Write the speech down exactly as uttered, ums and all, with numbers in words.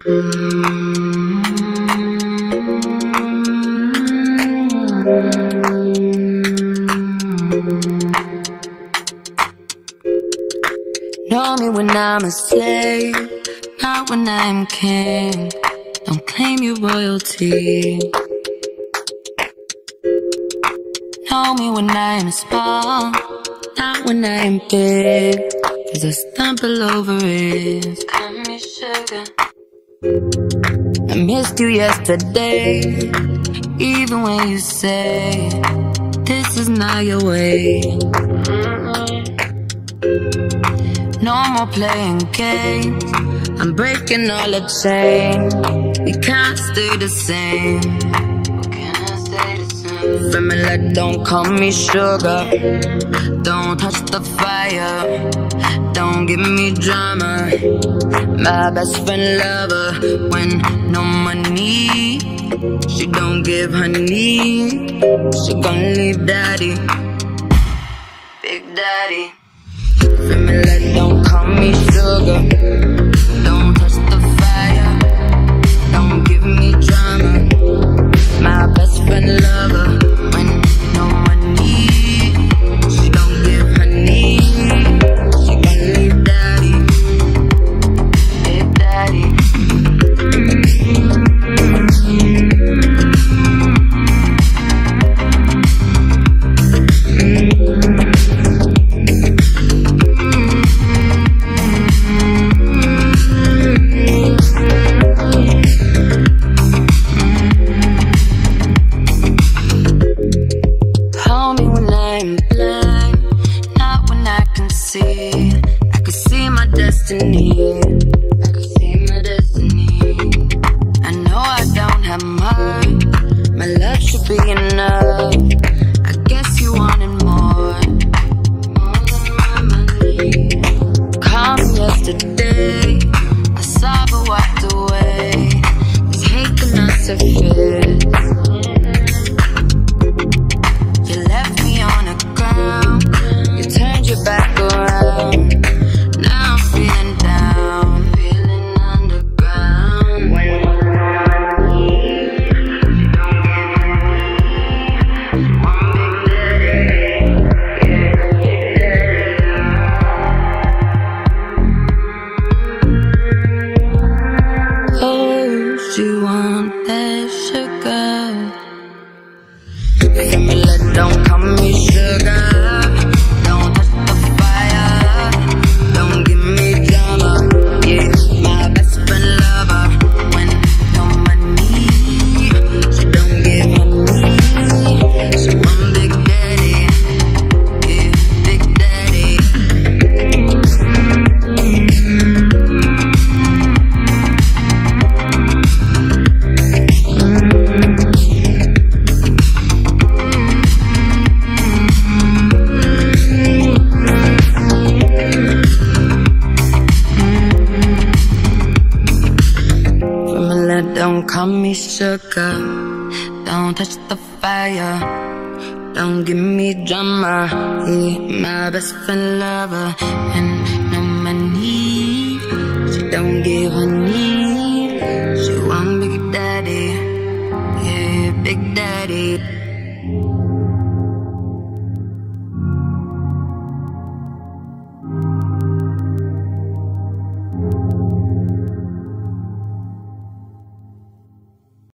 Know me when I'm a slave, not when I'm king. Don't claim your royalty. Know me when I'm small, not when I'm big, 'cause I stumble over it. Call me sugar. I missed you yesterday, even when you say this is not your way. No more playing games, I'm breaking all the chains. We can't stay the same. We can't stay the same. Family, don't call me sugar. Don't touch the fire. Don't give me drama. My best friend lover when no money. She don't give honey. She gon' leave daddy, big daddy. Family, don't call me sugar. Don't touch the fire. Don't give me drama. My best friend lover when no money. She don't give honey. She gon' leave daddy, big daddy. I could see my destiny. I could see my destiny. I know I don't have much. My love should be enough. I guess you wanted more, more than my money. Called me yesterday. I saw but walked away. This hate cannot surface. You left me on the ground. You turned your back around. Now I'm feeling down, feeling underground. When you don't oh, she want that sugar. Family, don't call me sugar. Don't call me sugar. Don't touch the fire. Don't give me drama. Yeah, my best friend lover and no money. She don't give honey. She want big daddy. Yeah, big daddy.